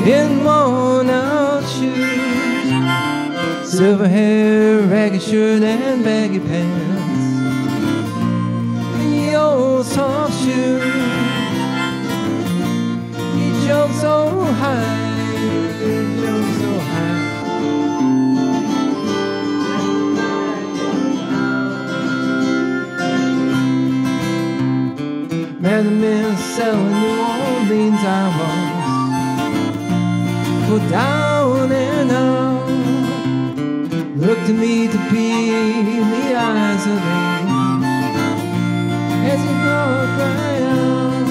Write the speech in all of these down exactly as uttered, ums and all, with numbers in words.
in worn out shoes, silver hair, ragged shirt and baggy pants, and your soft shoes. He jumped so high, he jumped so high. Man, the men selling New Orleans I was, go down and out. Look to me to be the eyes of thee as you go cry out.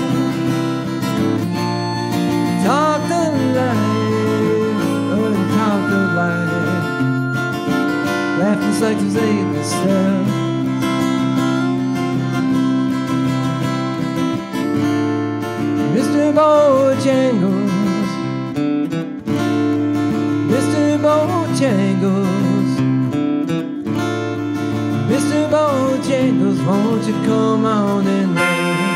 Talk the light, oh, talk the light. Laughing like there's eight stuff. Mister Bojangles, Mister Bojangles, Mister Bojangles, won't you come on and dance?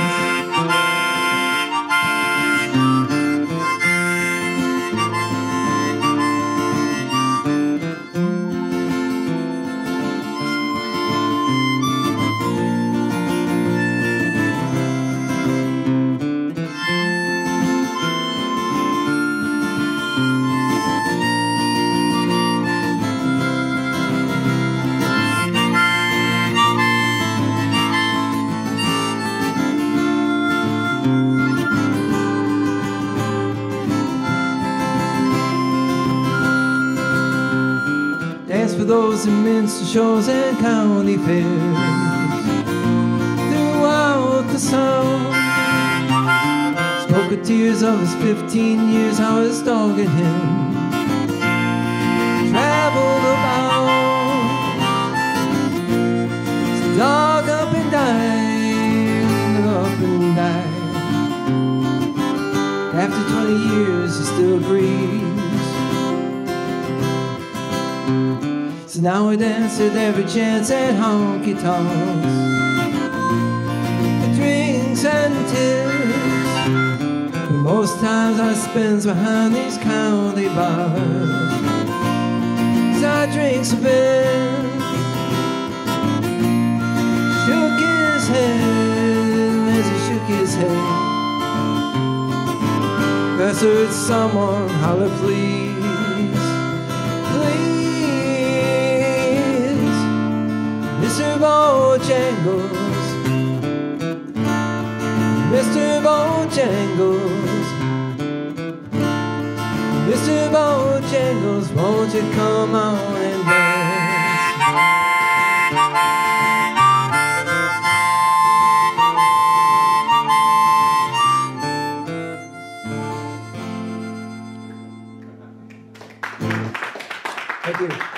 For those immense shows and county fairs throughout the South, spoke of tears of his fifteen years, how his dog and him traveled about. His dog up and died, up and died. After twenty years he still grieves. So now we dance at every chance at honky-tonks, the drinks and tips. But most times I spends behind these county bars, 'cause I drinks a bit. Shook his head as he shook his head. That's heard someone holler, please, please. Mister Bojangles, Mister Bojangles, Mister Bojangles, won't you come on and dance? Thank you.